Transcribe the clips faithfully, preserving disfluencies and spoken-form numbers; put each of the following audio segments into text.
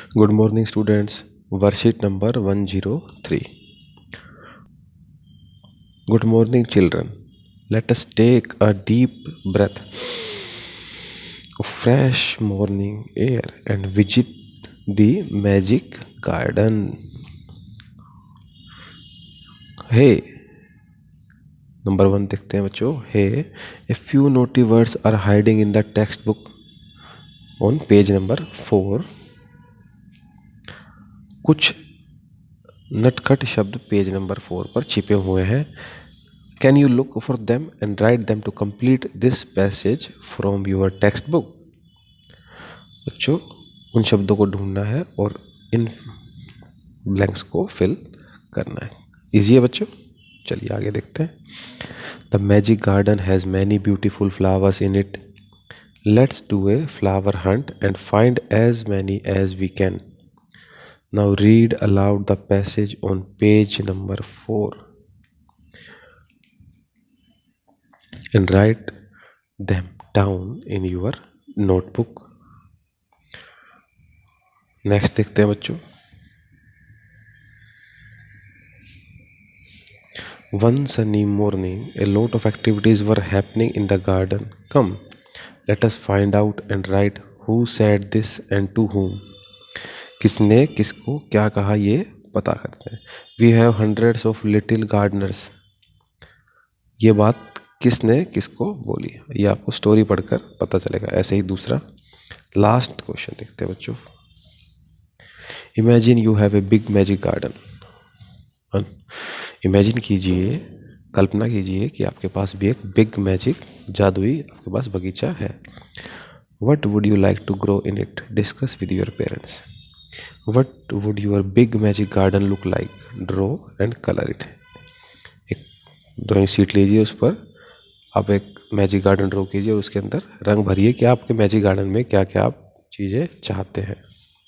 Good morning, students. Worksheet number one oh three. Good morning, children. Let us take a deep breath of fresh morning air and visit the magic garden. Hey, number one देखते हैं बच्चों. Hey, a few naughty words are hiding in the textbook on page number four. कुछ नटखट शब्द page number four पर छिपे हुए हैं. Can you look for them and write them to complete this passage from your text book. बच्चों, उन शब्दों को ढूंढना है और इन ब्लैंक्स को फिल करना है. इजी है बच्चों. चलिए आगे देखते हैं. The magic garden has many beautiful flowers in it. Let's do a flower hunt and find as many as we can. Now read aloud the passage on page number four and write them down in your notebook. Next देखते हैं बच्चों. One sunny morning, a lot of activities were happening in the garden. Come, let us find out and write who said this and to whom. किसने किसको क्या कहा ये पता करते हैं. We have hundreds of little gardeners. ये बात किसने किसको बोली, ये आपको स्टोरी पढ़कर पता चलेगा. ऐसे ही दूसरा लास्ट क्वेश्चन देखते हैं बच्चों. Imagine you have a big magic garden. Imagine कीजिए, कल्पना कीजिए कि आपके पास भी एक बिग मैजिक जादुई आपके पास बगीचा है. What would you like to grow in it. Discuss with your parents. What would your big magic garden look like? Draw and color it. एक ड्राइंग शीट लीजिए, उस पर आप एक मैजिक गार्डन ड्रॉ कीजिए और उसके अंदर रंग भरिए कि आपके मैजिक गार्डन में क्या क्या आप चीज़ें चाहते हैं.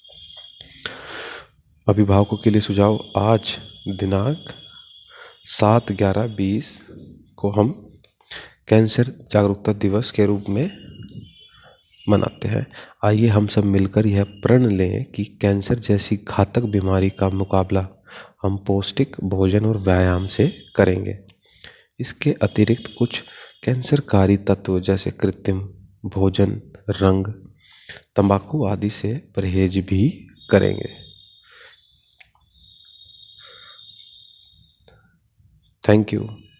अभिभावकों के लिए सुझाव. आज दिनांक सात ग्यारह बीस को हम कैंसर जागरूकता दिवस के रूप में मनाते हैं. आइए हम सब मिलकर यह प्रण लें कि कैंसर जैसी घातक बीमारी का मुकाबला हम पौष्टिक भोजन और व्यायाम से करेंगे. इसके अतिरिक्त कुछ कैंसरकारी तत्व जैसे कृत्रिम भोजन, रंग, तंबाकू आदि से परहेज भी करेंगे. Thank you.